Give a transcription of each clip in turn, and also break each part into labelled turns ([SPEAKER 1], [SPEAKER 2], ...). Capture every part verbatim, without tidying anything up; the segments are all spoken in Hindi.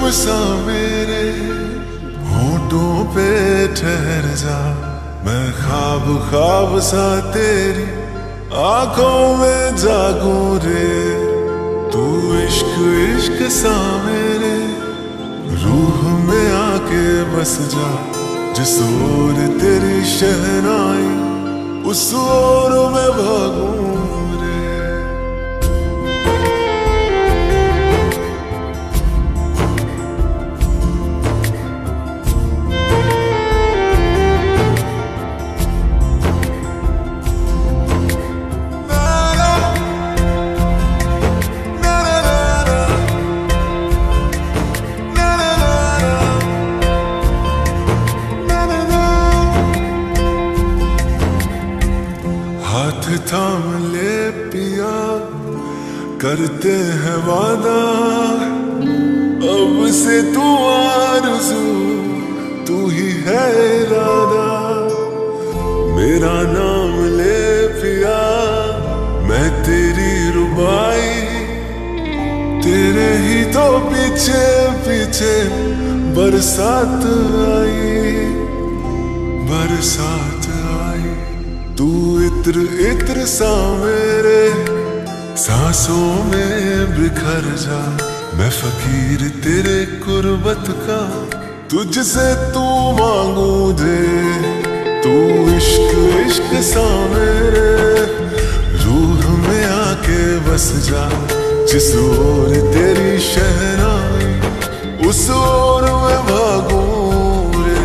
[SPEAKER 1] नज्म सा मेरे होठों पे ठहर जा, मैं ख्वाब ख्वाब सा तेरी आंखों में जागूं रे। तू इश्क इश्क सा मेरे रूह में आके बस जा, जिस ओर तेरी शहनाई उस ओर मैं भागूं रे। हाथ थाम ले पिया, करते हैं वादा, अब से तू आरज़ू तू ही है इरादा। मेरा नाम ले पिया, मैं तेरी रुबाई, तेरे ही तो पीछे पीछे बरसात आई, बरसात आई। तू इत्र इत्र सा मेरे सांसों में बिखर जा, मैं फकीर तेरे कुर्बत का तुझसे तू मांगू दे। तू इश्क इश्क सा मेरे रूह में आके बस जा, जिस ओर तेरी शहनाई उस ओर मैं भागूं रे।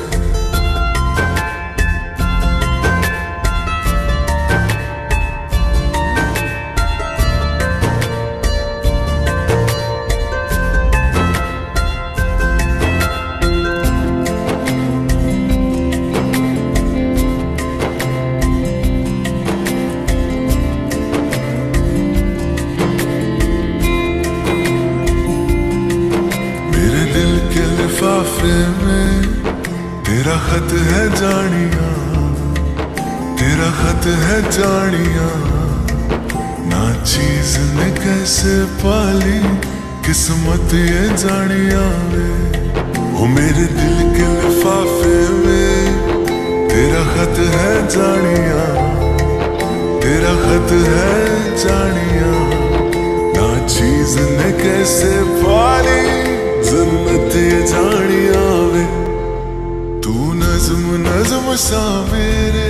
[SPEAKER 1] लिफाफे में तेरा खत है जानिया, तेरा खत है जानिया। ना चीज ने कैसे पाली किस्मत ये जानिया वे। वो मेरे दिल के लिफाफे में तेरा खत है जानिया, तेरा खत है जानिया। ना चीज ने कैसे पाली जन्नत ये जानिया वे। तू नज्म नज्म सा मेरे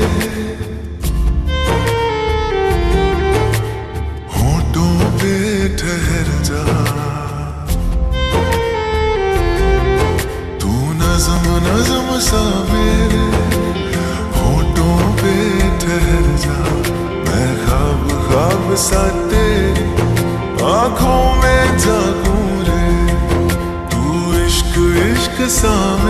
[SPEAKER 1] होठों पे ठहर जा, तू नज्म नज्म सा मेरे होठों पे ठहर जा। मैं ख्वाब ख्वाब सा तेरी आंखों में जागूं रे। इश्क सा